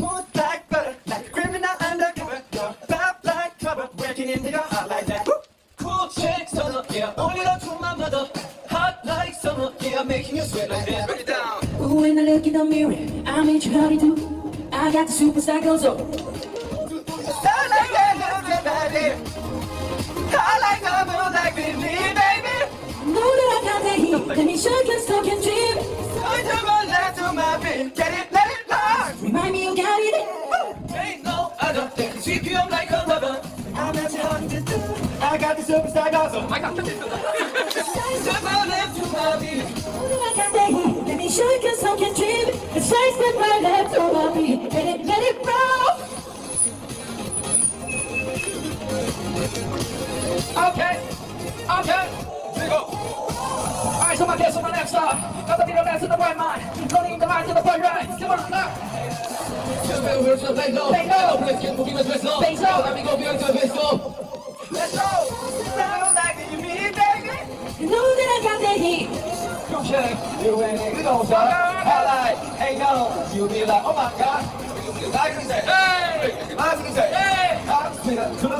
Smooth like butter, like a criminal undercover. You're pop like cover, working into your heart like that. Woo! Cool chicks, summer, yeah, only love to my mother. Hot like summer, yeah, making you sweat like that. Break it down. When I look in the mirror, I made you howdy do. I got the superstar goes up. I like that, baby. I like the moon like with me, baby. Know that I got that heat. Let me show you so can dream. I to my left to my beat. Get it, let it learn. Remind me you got it. Ain't no other that can sweep you up like a lover. I'm at your heart to do. I got the superstar also. I got the to my left to my beat. Know that I got that heat. Let me show you so can dream. It's right step my left to my beat. Let it roll. Okay, here we go. Alright, so my guess on my left side. Got the video left to the right mind. Running the mind to the right right. Come on, now. Just feel we're just lay low. Let's get moving, let's go. Let me go beyond the pistol. Let's go. Sound like you mean, baby. You know that I got that heat. You check, you ain't it, you know, son. I like, hey, yo. You be like, oh my god. I can say, hey. I can say, hey. I'm